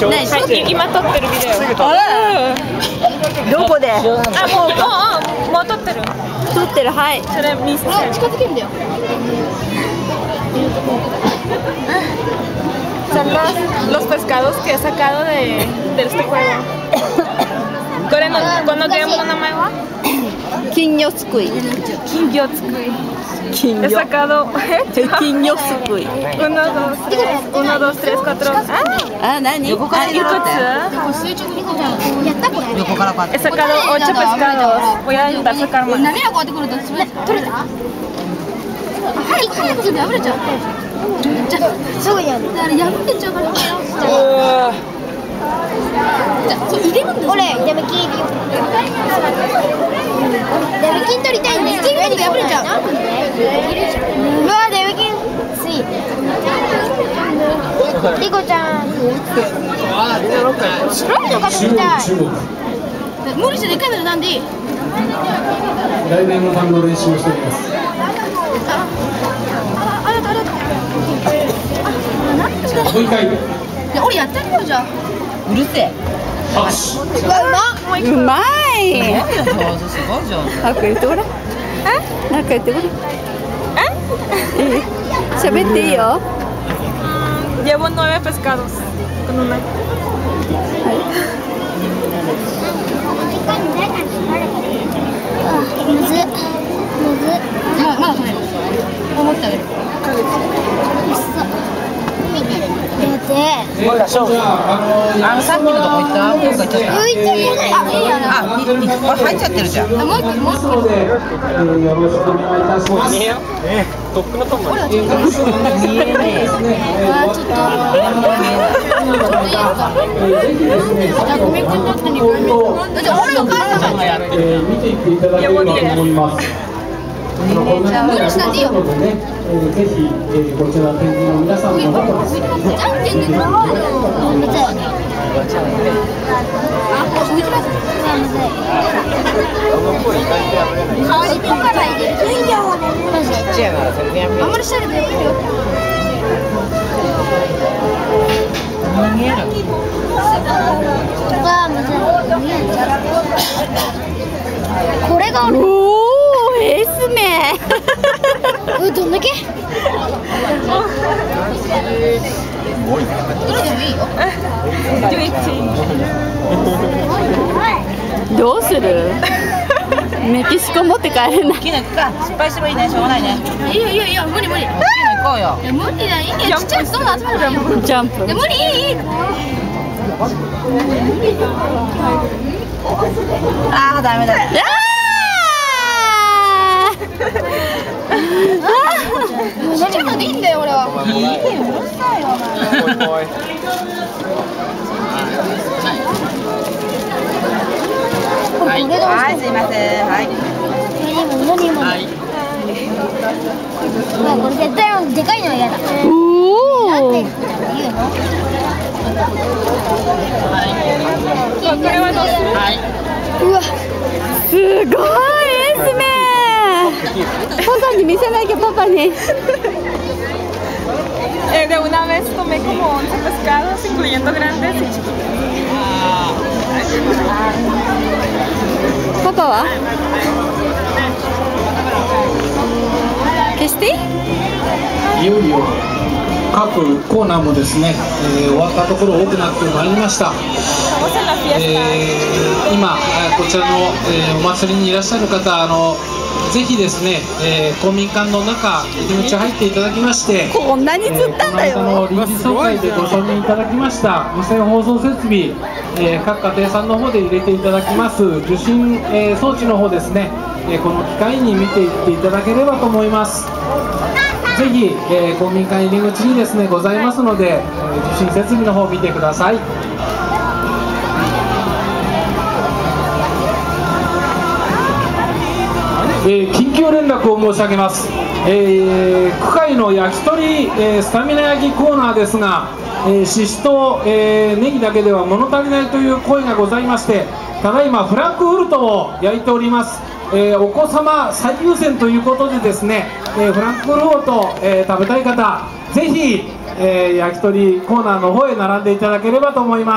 今撮ってるビデオ。 どこで？ もう撮ってる。 撮ってる、はい。 それ見せて。近づけんだよ。Son los pescados que he sacado de este juego. ¿Cuál no tiene un nombre? 金魚すくい。 金魚すくい。He sacado 金魚すくい。 1, 2, 3, 4. あ、何？横からいくつ？ He sacado 8 pescados. Voy a intentar sacar más. そうやね。だから破けちゃうから。入れるんだ。俺デメキン入れよう。デメキン取りたいんです。上に破れちゃう。うわデメキンつい。リコちゃん。白いのが取りたい。無理してでかいのなんでいい？ 来年の単語練習をしております。もう一回。 俺やってるよじゃあ。 うるせえ。うまい。なんか言ってごらん。なんか言ってごらん。喋っていいよ。 Llevo 9 pescados con una. むず。まだ取れる。思ってあげる。見てる。 さっきのとこ行った？どこ行っちゃった？入っちゃってるじゃん。 もう一個。 よろしくお願いいたします。トップのトム。見えねえ。 ちょっといいですか？ごめんなさい。じゃあ俺の母さんがやってる。 見ていっていただければと思います。無理しなくていいよ。 ぜひこちら展示の皆さんも。じゃんけんで頑張るの。めっちゃ。 顔にピンから入れる。あんまりしないでよくてよ。 見える。 これがある。 エスメ。 どんだけ？どれでもいいよ。 どうする？メキシコ持って帰れない。 失敗してもいいね、しょうがないね。 いいよ、無理。 行こうよ。 無理だ、いいね。ちっちゃい人も集まるから。 ジャンプ。 無理、いい。 ああ、ダメだ。 ちょっとでいいんだよ、俺は。いいよ、うるさいよ。 はい、すいません。はい。 これ絶対でかいのは嫌だ。なんて言うの？ これはどうする？ うわ、 すごいエスメ。パパに見せなきゃ、パパに。 De una vez tomé como 11 pescados, incluyendo grandes y chiquitos. パパは？消していい？ いよいよ各コーナーもですね、終わったところ多くなってまいりました。今こちらの、お祭りにいらっしゃる方、ぜひですね、公民館の中入り口入っていただきまして、 こんなに釣ったんだよ。 この間の臨時総会でご承認いただきました無線放送設備、各家庭さんの方で入れていただきます受信、装置の方ですね、この機会に見ていっていただければと思います。ぜひ、公民館入り口にですねございますので、受信設備の方を見てください。緊急連絡を申し上げます。区会の焼き鳥、スタミナ焼きコーナーですが、ししとう、ネギだけでは物足りないという声がございまして、ただいまフランクフルトを焼いております。お子様最優先ということでですね、フランクフルト、食べたい方ぜひ、 焼き鳥コーナーの方へ並んでいただければと思います。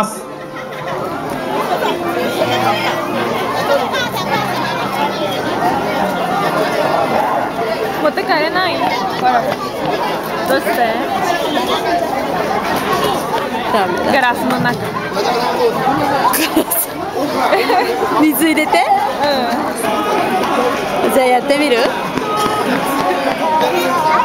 持って帰れない？どうして？ガラスの中。 水入れて？じゃあやってみる？